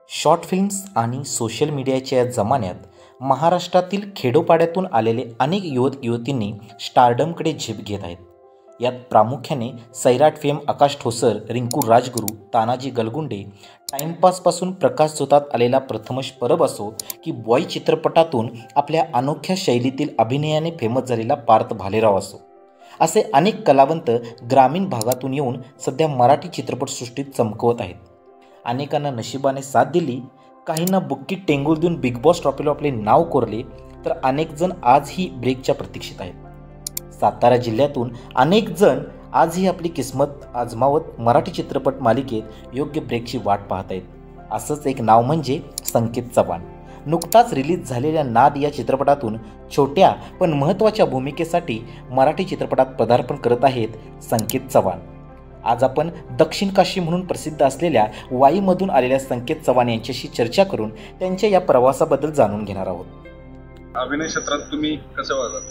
Short films आणि social मीडियाच्या या जमान्यात महाराष्ट्रातील खेडोपाड्यातून आलेले अनेक युवक युवतींनी स्टारडमकडे झेप घेत आहेत. यात प्रामुख्याने सैराट फेम आकाश ठोसर, रिंकू राजगुरू, तानाजी गलगुंडे, टाइमपासपासून प्रकाश झोतात आलेला प्रथमेश परब असो की बॉय चित्रपटातून आपल्या अनोख्या शैलीतील अभिनयाने फेमस झालेला पार्थ भालेराव असो, असे अनेक कलावंत ग्रामीण भागातून येऊन सध्या मराठी चित्रपटसृष्टीत चमकवत आहेत. अनेकांना नशिबाने साथ दिली, काहींना बुक्कीत टेंगूल देऊन बिग बॉस ट्रॉफीला आपले नाव कोरले, तर अनेक जण आजही ब्रेकच्या प्रतीक्षेत आहेत. सातारा जिल्ह्यातून अनेक जण आजही आपली किस्मत आजमावत मराठी चित्रपट मालिकेत योग्य ब्रेकची वाट पाहत आहेत. असंच एक नाव म्हणजे संकेत चव्हाण. नुकताच रिलीज झालेल्या नाद या चित्रपटातून छोट्या पण महत्त्वाच्या भूमिकेसाठी मराठी चित्रपटात पदार्पण करत आहेत संकेत चव्हाण. आज आपण दक्षिण काशी म्हणून प्रसिद्ध असलेल्या वाईमधून आलेल्या संकेत चव्हाण यांच्याशी चर्चा करून त्यांच्या या प्रवासाबद्दल जाणून घेणार आहोत. अभिनय क्षेत्रात तुम्ही कसं वागलात?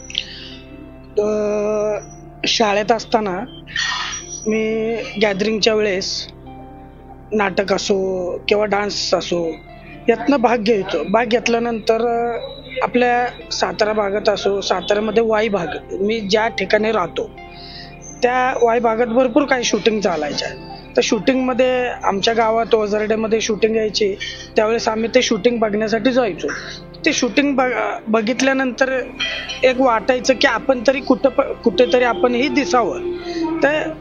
शाळेत असताना मी गॅदरिंगच्या वेळेस नाटक असो किंवा डान्स असो यातनं भाग घ्यायचो. भाग घेतल्यानंतर आपल्या सातारा भागात असो, साताऱ्यामध्ये वाई भाग, मी ज्या ठिकाणी राहतो त्या वाई भागात भरपूर काही शूटिंग चालायच्या. तर शूटिंगमध्ये आमच्या गावात ओझरडेमध्ये शूटिंग यायची, त्यावेळेस आम्ही ते शूटिंग बघण्यासाठी जायचो. ते शूटिंग बघितल्यानंतर एक वाटायचं की आपण तरी कुठेतरी आपणही दिसावं. तर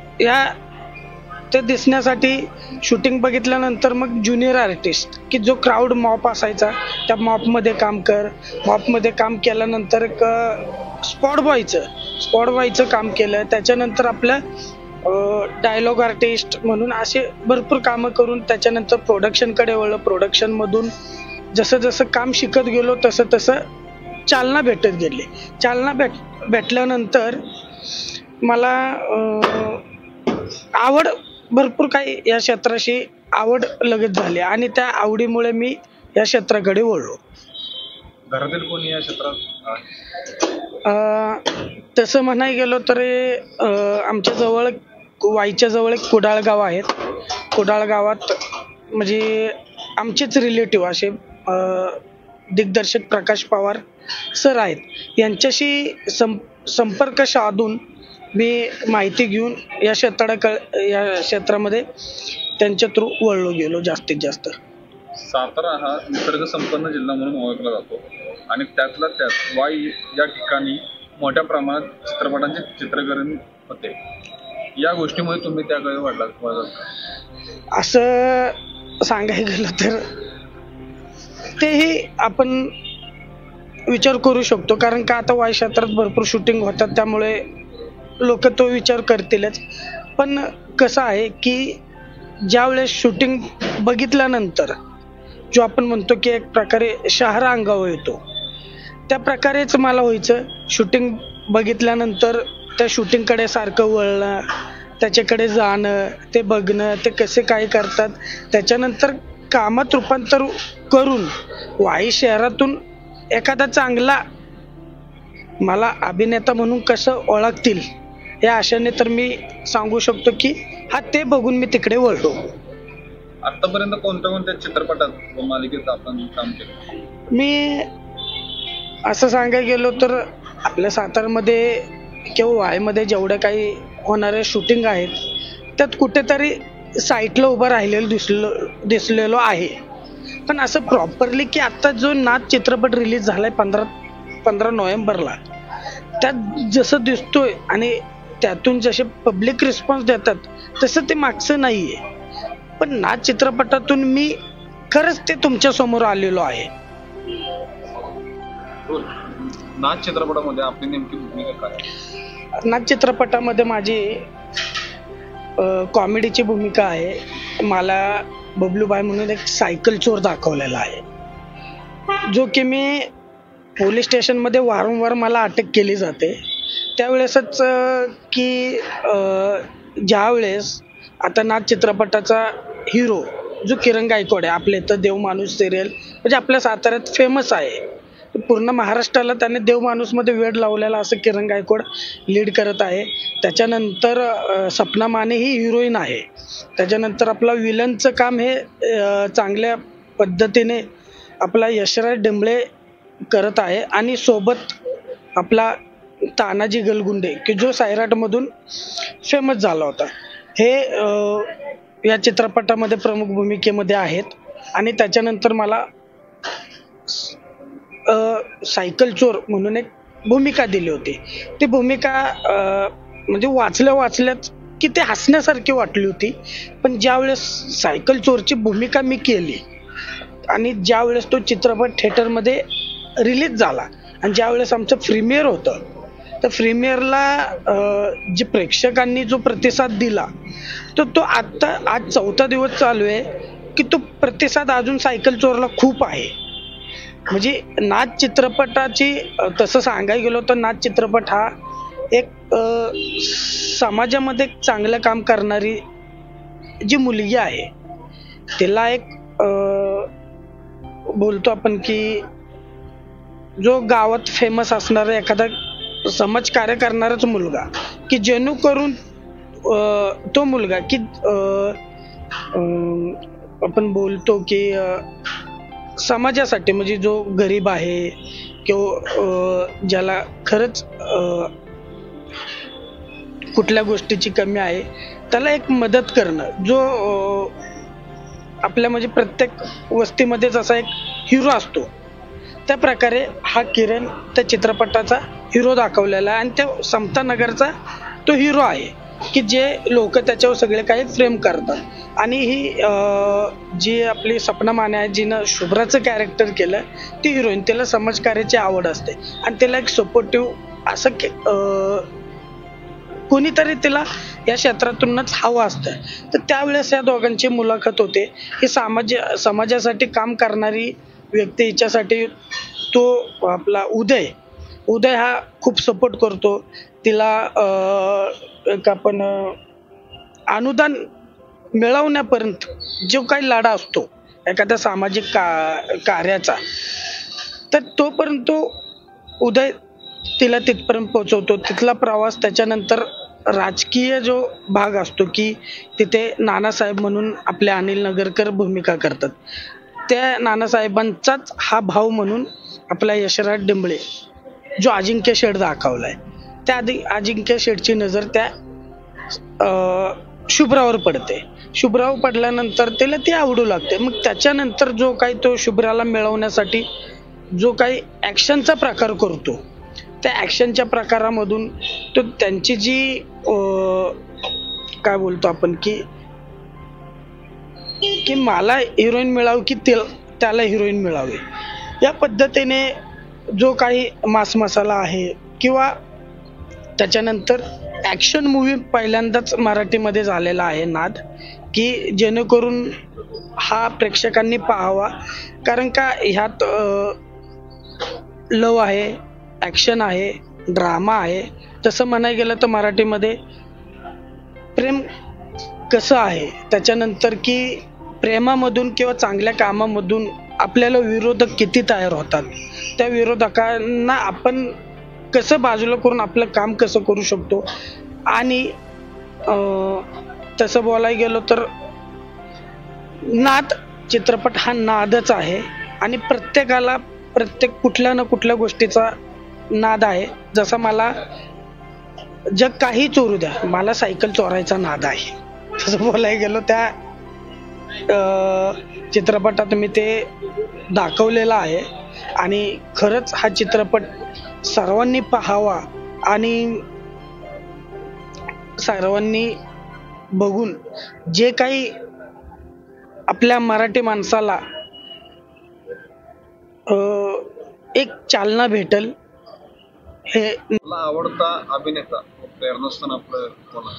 ते दिसण्यासाठी शूटिंग बघितल्यानंतर मग ज्युनियर आर्टिस्ट की जो क्राऊड मॉप असायचा त्या मॉपमध्ये काम कर. मॉपमध्ये काम केल्यानंतर एक स्पॉट बॉयचं काम केलं. त्याच्यानंतर आपलं डायलॉग आर्टिस्ट म्हणून असे भरपूर कामं करून त्याच्यानंतर प्रोडक्शनकडे वळलं. प्रोडक्शनमधून जसं जसं काम शिकत गेलो तसं तसं चालना भेटत गेली. चालना भेटल्यानंतर मला आवड भरपूर काही या क्षेत्राशी आवड लगेच झाली आणि त्या आवडीमुळे मी या क्षेत्राकडे वळलो. घरातील कोणी या क्षेत्रात? तसं म्हणाय गेलो तर आमच्या जवळ वाईच्या जवळ एक कुडाळ गाव आहे. कुडाळ गावात म्हणजे आमचेच रिलेटिव्ह असे दिग्दर्शक प्रकाश पवार सर आहेत. यांच्याशी संपर्क साधून मी माहिती घेऊन या क्षेत्रामध्ये त्यांच्या थ्रू वळलो गेलो जास्तीत जास्त. सातारा हा निसर्ग संपन्न जिल्हा म्हणून ओळखला जातो आणि त्यातल्या त्यात वाई या ठिकाणी मोठ्या प्रमाणात चित्रपटांचे चित्रीकरण होते. या गोष्टीमुळे तुम्ही त्याकडे वाढलात असं सांगायला गेलं तर तेही आपण विचार करू शकतो, कारण का आता वाई क्षेत्रात भरपूर शूटिंग होतात त्यामुळे लोक तो विचार करतीलच. पण कसं आहे की ज्यावेळेस शूटिंग बघितल्यानंतर जो आपण म्हणतो की एक प्रकारे शहारा अंगावर येतो, त्या प्रकारेच मला व्हायचं. शूटिंग बघितल्यानंतर त्या शूटिंगकडे सारखं वळणं, त्याच्याकडे जाणं, ते बघणं, ते कसे काय करतात, त्याच्यानंतर कामात रूपांतर करून वाई शहरातून एखादा चांगला मला अभिनेता म्हणून कसं ओळखतील या आशेने तर मी सांगू शकतो की ते बघून मी तिकडे वळलो. आतापर्यंत कोणत्या चित्रपटात मालिकेत आपण काम केलं? मी असं सांगायला गेलो तर आपल्या सातारमध्ये किंवा वाईमध्ये जेवढे काही होणारे शूटिंग आहेत त्यात कुठेतरी साईटला उभं राहिलेलं दिसलेलो आहे. पण असं प्रॉपरली की आता जो नाद चित्रपट रिलीज झालाय 15 नोव्हेंबरला, त्यात जसं दिसतोय आणि त्यातून जसे पब्लिक रिस्पॉन्स देतात तसं ते मागचं नाहीये. पण नाद चित्रपटातून मी खरंच ते तुमच्या समोर आलेलो आहे. नाद चित्रपटामध्ये आपली नेमकी भूमिका काय? नाद चित्रपटामध्ये माझी कॉमेडीची भूमिका आहे. मला बबलूबाई म्हणून एक सायकल चोर दाखवलेला आहे, जो की मी पोलीस स्टेशनमध्ये वारंवार मला अटक केली जाते. त्यावेळेसच की ज्यावेळेस आता नाद चित्रपटाचा हिरो जो किरण गायकवाड आहे, आपले तर देव माणूस सिरियल म्हणजे आपल्या साताऱ्यात फेमस आहे, पूर्ण महाराष्ट्राला त्याने देव माणूस मध्ये वेड लावलेला असं किरण गायकवाड लीड करत आहे. त्याच्यानंतर सपना माने ही हिरोईन आहे. त्याच्यानंतर आपला विलनचं काम हे चांगल्या पद्धतीने आपला यशराज डेंबळे करत आहे आणि सोबत आपला तानाजी गलगुंडे की जो सैराटमधून फेमस झाला होता, हे या चित्रपटामध्ये प्रमुख भूमिकेमध्ये आहेत. आणि त्याच्यानंतर मला सायकल चोर म्हणून एक भूमिका दिली होती. ती भूमिका म्हणजे वाचल्याच की ते हसण्यासारखी वाटली होती. पण ज्यावेळेस सायकल चोरची भूमिका मी केली आणि ज्यावेळेस तो चित्रपट थिएटरमध्ये रिलीज झाला आणि ज्यावेळेस आमचं प्रीमियर होतं, तर प्रीमियरला जे प्रेक्षकांनी जो प्रतिसाद दिला तो आता आज 4था दिवस चालू आहे की तो प्रतिसाद अजून सायकल चोरला खूप आहे. म्हणजे नाच चित्रपटाची तसं सांगायला गेलो तर नाच चित्रपट हा एक समाजामध्ये चांगलं काम करणारी जी मुलगी आहे, तिला एक बोलतो आपण की जो गावात फेमस असणारा एखादा समाजकार्य करणाराच मुलगा की जेणेकरून तो मुलगा की आपण बोलतो की समाजासाठी म्हणजे जो गरीब आहे किंवा ज्याला खरंच कुठल्या गोष्टीची कमी आहे त्याला एक मदत करणं, जो आपल्या म्हणजे प्रत्येक वस्तीमध्ये जसा एक हिरो असतो त्या प्रकारे हा किरण त्या चित्रपटाचा हिरो दाखवलेला आहे. आणि त्या समता नगरचा तो हिरो आहे की जे लोक त्याच्यावर सगळे काही फ्रेम करतात. आणि ही जी आपली सपना माने आहे, जिनं शुभ्राचं कॅरेक्टर केलं, ती हिरोईन, तिला समाजकार्याची आवड असते आणि तिला एक सपोर्टिव्ह असं कोणीतरी तिला या क्षेत्रातूनच हवं असतं. तर त्यावेळेस या दोघांची मुलाखत होते. ही समाजासाठी काम करणारी व्यक्ती, हिच्यासाठी तो आपला उदय हा खूप सपोर्ट करतो तिला. एक आपण अनुदान मिळवण्यापर्यंत जो काही लढा असतो एखाद्या सामाजिक कार्याचा, तर तोपर्यंत उदय तिला तिथपर्यंत पोहोचवतो. तिथला प्रवास, त्याच्यानंतर राजकीय जो भाग असतो की तिथे नानासाहेब म्हणून आपले अनिल नगरकर भूमिका करतात, त्या नानासाहेबांचाच हा भाऊ म्हणून आपला यशराज डेंबळे जो अजिंक्य शेठ दाखवलाय, त्या अजिंक्य शेठची नजर त्या शुभ्रावर पडते. शुभ्रावर पडल्यानंतर तिला ती आवडू लागते. मग त्याच्यानंतर जो काही तो शुभ्राला मिळवण्यासाठी जो काही ॲक्शनचा प्रकार करतो, त्या ॲक्शनच्या प्रकारामधून तो त्यांची जी काय बोलतो आपण की मला हिरोईन मिळावी की त्याला हिरोईन मिळावी, या पद्धतीने जो काही मास मसाला आहे किंवा त्याच्यानंतर ॲक्शन मूवी पहिल्यांदाच मराठीमध्ये झालेला आहे नाद, की जेणेकरून हा प्रेक्षकांनी पाहावा. कारण का ह्यात लव आहे, ॲक्शन आहे, ड्रामा आहे. तसं म्हणायला गेलं तर मराठीमध्ये प्रेम कसं आहे, त्याच्यानंतर की प्रेमामधून किंवा चांगल्या कामामधून आपल्याला विरोधक किती तयार होतात, त्या विरोधकांना आपण कसं बाजूला करून आपलं काम कसं करू शकतो. आणि तसं बोलायला गेलो तर नाद चित्रपट हा नादच आहे आणि प्रत्येकाला कुठल्या ना कुठल्या गोष्टीचा नाद आहे. जसा मला जग काही चोरू द्या, मला सायकल चोरायचा नाद आहे. तसं बोलायला गेलो त्या चित्रपटात मी ते दाखवलेलं आहे. आणि खरंच हा चित्रपट सर्वांनी पाहावा आणि सर्वांनी बघून जे काही आपल्या मराठी माणसाला एक चालना भेटल. हे मला आवडता अभिनेता प्रेरणास्थान आपलं कोण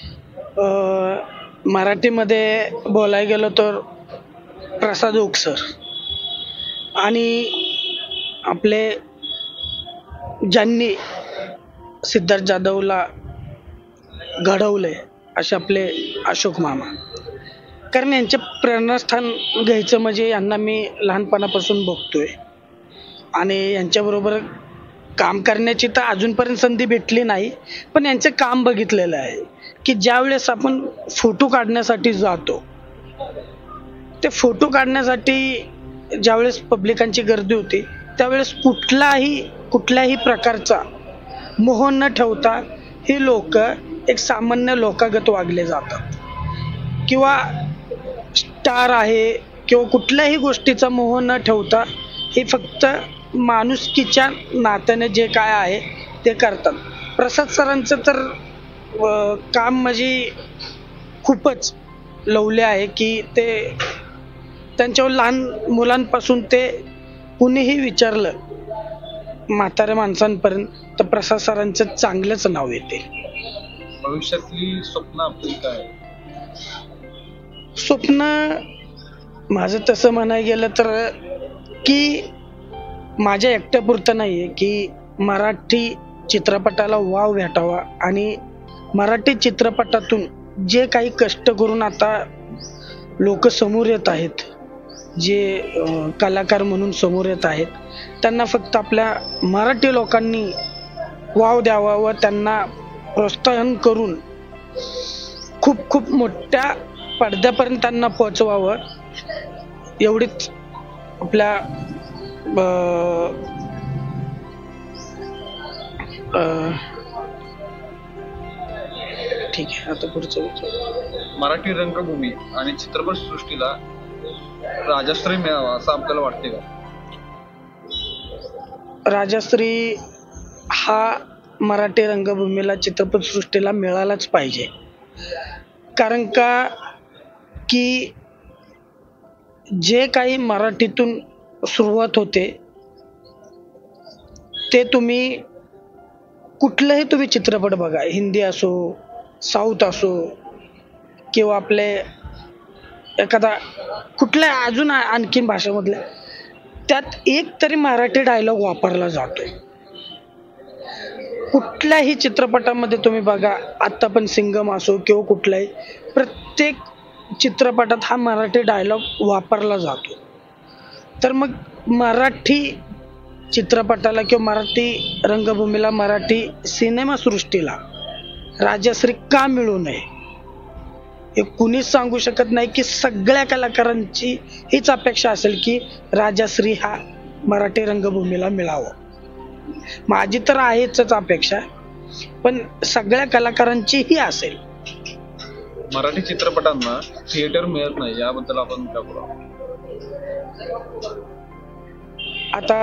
आहे? मराठीमध्ये बोलायला गेलो तर प्रसाद ओक सर आणि आपले ज्यांनी सिद्धार्थ जाधवला घडवले असे आपले अशोक मामा. कारण यांचे प्रेरणास्थान घ्यायचं म्हणजे यांना मी लहानपणापासून बघतोय. आणि यांच्याबरोबर काम करण्याची तर अजूनपर्यंत संधी भेटली नाही, पण यांचं काम बघितलेलं आहे की ज्यावेळेस आपण फोटो काढण्यासाठी जातो, ते फोटो काढण्यासाठी ज्यावेळेस पब्लिकांची गर्दी होती त्यावेळेस कुठल्याही प्रकारचा मोह न ठेवता हे लोक एक सामान्य लोकागत वागले जातात, किंवा स्टार आहे किंवा कुठल्याही गोष्टीचा मोह न ठेवता हे फक्त माणुसकीच्या नात्याने जे काय आहे ते करतात. प्रसाद सरांचं तर काम म्हणजे खूपच लवले आहे की ते त्यांच्यावर लहान मुलांपासून ते कुणीही विचारलं म्हाताऱ्या माणसांपर्यंत तर प्रसाद सरांचं चांगलंच नाव येते. भविष्यातली स्वप्न आपली काय? स्वप्न माझं तसं म्हणायला गेलं तर की माझ्या एकट्यापुरतं नाहीये की मराठी चित्रपटाला वाव भेटावा आणि मराठी चित्रपटातून जे काही कष्ट करून आता लोक समोर येत आहेत, जे कलाकार म्हणून समोर येत आहेत, त्यांना फक्त आपल्या मराठी लोकांनी वाव द्यावा व त्यांना प्रोत्साहन करून खूप खूप मोठ्या पडद्यापर्यंत त्यांना पोहोचवावं, एवढीच आपल्या ठीक आहे. आता पुढचं विचार. मराठी रंगभूमी आणि चित्रपट सृष्टीला राजश्री मिळावा असं आपल्याला वाटते का? राजश्री हा मराठी रंगभूमीला चित्रपट सृष्टीला मिळालाच पाहिजे, कारण का की जे काही मराठीतून सुरुवात होते ते तुम्ही कुठलाही तुम्ही चित्रपट बघा, हिंदी असो, साऊथ असो, किंवा आपले एखादा कुठल्या अजून आणखीन भाषेमधले, त्यात एक तरी मराठी डायलॉग वापरला जातोय. कुठल्याही चित्रपटामध्ये तुम्ही बघा, आता पण सिंगम असो किंवा कुठलाही, प्रत्येक चित्रपटात हा मराठी डायलॉग वापरला जातो. तर मग मराठी चित्रपटाला किंवा मराठी रंगभूमीला, मराठी सिनेमासृष्टीला राजश्री का मिळू नये हे कुणीच सांगू शकत नाही. की सगळ्या कलाकारांची हीच अपेक्षा असेल की राजश्री हा मराठी रंगभूमीला मिळावा. माझी तर आहेच अपेक्षा, पण सगळ्या कलाकारांची ही असेल. मराठी चित्रपटांना थिएटर मिळत नाही, याबद्दल आपण काय बोलावं? आता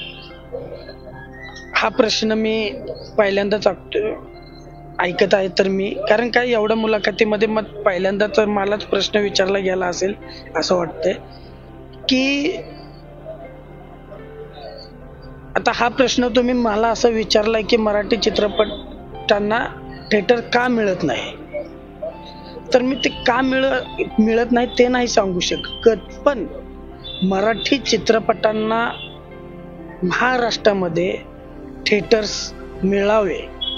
हा प्रश्न मी पहिल्यांदाच ऐकत आहे तर मी, कारण काय एवढ्या मुलाखतीमध्ये मग पहिल्यांदा तर मलाच प्रश्न विचारला गेला असेल असं वाटतंय की आता हा प्रश्न तुम्ही मला असं विचारलाय की मराठी चित्रपटांना थिएटर का मिळत नाही, तर मी ते का मिळत नाही ते नाही सांगू शकत, पण मराठी चित्रपटांना महाराष्ट्रामध्ये थिएटर्स मिळावे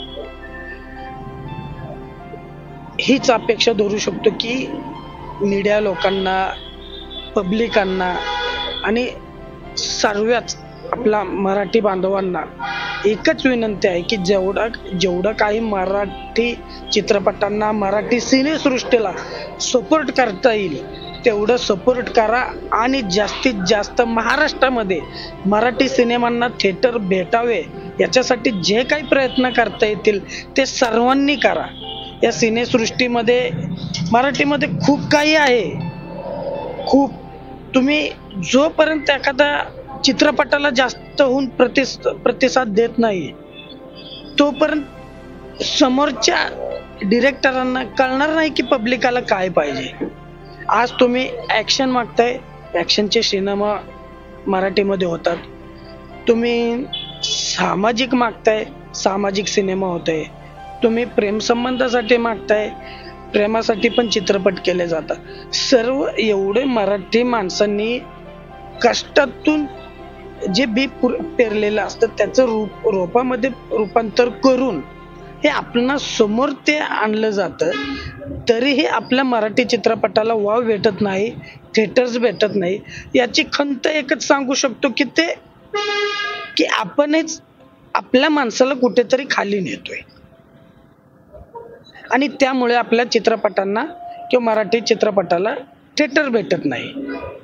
हीच अपेक्षा धरू शकतो की मीडिया लोकांना, पब्लिकांना आणि सर्वच आपल्या मराठी बांधवांना एकच विनंती आहे की जेवढं काही मराठी चित्रपटांना, मराठी सिनेसृष्टीला सपोर्ट करता येईल तेवढं सपोर्ट करा आणि जास्तीत जास्त महाराष्ट्रामध्ये मराठी सिनेमांना थिएटर भेटावे याच्यासाठी जे काही प्रयत्न करता येतील ते सर्वांनी करा. या सिनेसृष्टीमध्ये मराठीमध्ये खूप काही आहे, खूप. तुम्ही जोपर्यंत एखादा चित्रपटाला जास्त होऊन प्रतिसाद देत नाही तोपर्यंत समोरच्या डिरेक्टरांना कळणार नाही की पब्लिकाला काय पाहिजे. आज तुम्ही ॲक्शन मागताय, ॲक्शनचे सिनेमा मराठीमध्ये होतात. तुम्ही सामाजिक मागताय, सामाजिक सिनेमा होतोय. तुम्ही प्रेमसंबंधासाठी मागताय, प्रेमासाठी पण चित्रपट केले जातात. सर्व एवढे मराठी माणसांनी कष्टातून जे बी पेरलेलं असतं त्याचं रोपामध्ये रूपांतर करून हे आपल्या समोर ते आणलं जातं, तरीही आपल्या मराठी चित्रपटाला वाव भेटत नाही, थिएटर्स भेटत नाही. याची खंत एकच सांगू शकतो की ते की आपणच आपल्या माणसाला कुठेतरी खाली नेतोय आणि त्यामुळे आपल्या चित्रपटांना किंवा मराठी चित्रपटाला थिएटर भेटत नाही.